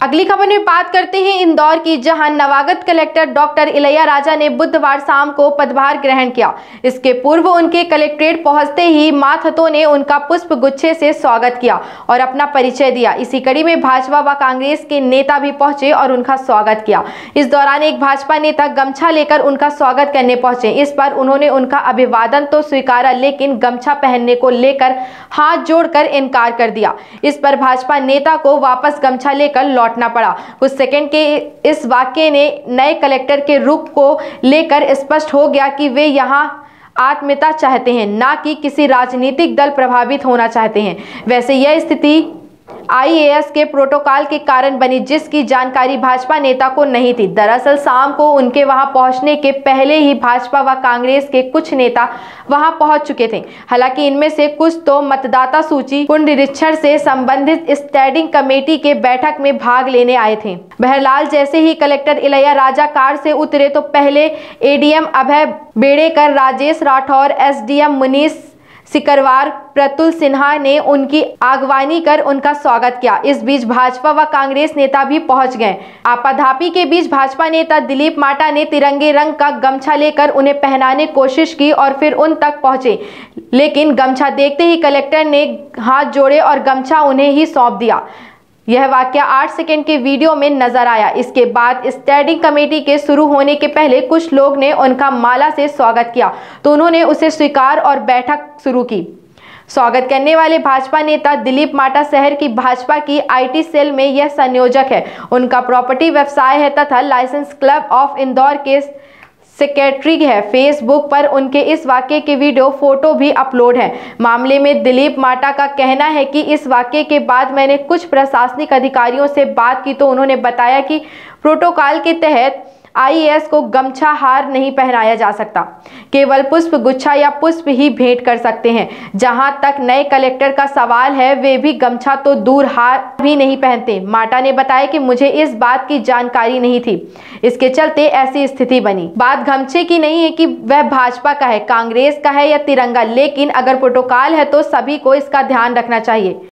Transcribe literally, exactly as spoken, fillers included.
अगली खबर में बात करते हैं इंदौर की, जहां नवागत कलेक्टर डॉक्टर इलैया राजा ने बुधवार शाम को पदभार ग्रहण किया। इसके पूर्व उनके कलेक्ट्रेट पहुंचते ही मातहतों ने उनका पुष्प गुच्छे से स्वागत किया और अपना परिचय दिया। इसी कड़ी में भाजपा व कांग्रेस के नेता भी पहुंचे और उनका स्वागत किया। इस दौरान एक भाजपा नेता गमछा लेकर उनका स्वागत करने पहुंचे। इस पर उन्होंने उनका अभिवादन तो स्वीकारा, लेकिन गमछा पहनने को लेकर हाथ जोड़कर इनकार कर दिया। इस पर भाजपा नेता को वापस गमछा लेकर लौटना पड़ा। कुछ सेकंड के इस वाक्य ने नए कलेक्टर के रुख को लेकर स्पष्ट हो गया कि वे यहां आत्मीयता चाहते हैं, ना कि किसी राजनीतिक दल प्रभावित होना चाहते हैं। वैसे यह स्थिति आई ए एस के प्रोटोकॉल के कारण बनी, जिसकी जानकारी भाजपा नेता को नहीं थी। दरअसल शाम को उनके वहां पहुंचने के पहले ही भाजपा व कांग्रेस के कुछ नेता वहां पहुंच चुके थे। हालांकि इनमें से कुछ तो मतदाता सूची पुनरीक्षण से संबंधित स्टैंडिंग कमेटी के बैठक में भाग लेने आए थे। बहरहाल जैसे ही कलेक्टर इलैया राजा कार से उतरे तो पहले A D M Abhay Bedekar, Rajesh Rathore, S D M Munish Sikarwar, Pratul Sinha ने उनकी आगवानी कर उनका स्वागत किया। इस बीच भाजपा व कांग्रेस नेता भी पहुंच गए। आपाधापी के बीच भाजपा नेता दिलीप माटा ने तिरंगे रंग का गमछा लेकर उन्हें पहनाने की कोशिश की और फिर उन तक पहुंचे, लेकिन गमछा देखते ही कलेक्टर ने हाथ जोड़े और गमछा उन्हें ही सौंप दिया। यह वाकया आठ सेकंड के वीडियो में नजर आया। इसके बाद स्टैंडिंग कमेटी के शुरू होने के पहले कुछ लोग ने उनका माला से स्वागत किया तो उन्होंने उसे स्वीकार और बैठक शुरू की। स्वागत करने वाले भाजपा नेता दिलीप माटा शहर की भाजपा की आई टी सेल में यह संयोजक है। उनका प्रॉपर्टी व्यवसाय है तथा लाइसेंस क्लब ऑफ इंदौर के सेक्रेटरी है। फेसबुक पर उनके इस वाक्य के वीडियो फोटो भी अपलोड है। मामले में दिलीप माटा का कहना है कि इस वाक्य के बाद मैंने कुछ प्रशासनिक अधिकारियों से बात की तो उन्होंने बताया कि प्रोटोकॉल के तहत आई ए एस को गमछा हार नहीं पहनाया जा सकता, केवल पुष्प गुच्छा या पुष्प ही भेंट कर सकते हैं। जहां तक नए कलेक्टर का सवाल है, वे भी गमछा तो दूर हार भी नहीं पहनते। माटा ने बताया कि मुझे इस बात की जानकारी नहीं थी, इसके चलते ऐसी स्थिति बनी। बात गमछे की नहीं है कि वह भाजपा का है, कांग्रेस का है या तिरंगा, लेकिन अगर प्रोटोकॉल है तो सभी को इसका ध्यान रखना चाहिए।